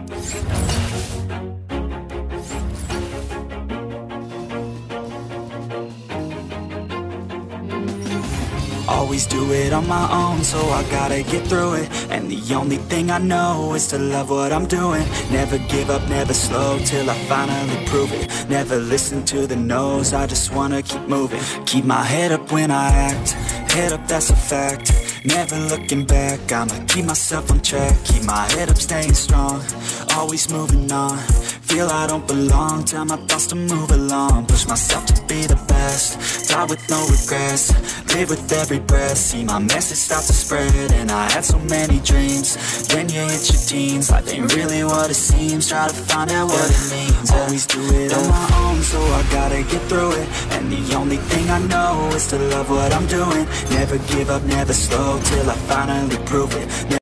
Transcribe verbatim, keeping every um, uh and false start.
Always do it on my own, so I gotta get through it. And the only thing I know is to love what I'm doing. Never give up, never slow, till I finally prove it. Never listen to the no's, I just wanna keep moving. Keep my head up when I act, head up, that's a fact. Never looking back, I'ma keep myself on track. Keep my head up, staying strong, always moving on. Feel I don't belong, tell my thoughts to move along. Push myself to be the best, die with no regrets. Live with every breath, see my message start to spread. And I had so many dreams, then you hit your teens. Life ain't really what it seems, try to find out what it means. Always do it on my own, so I gotta get through it. And the only thing I know is to love what I'm doing. Never give up, never slow, till I finally prove it.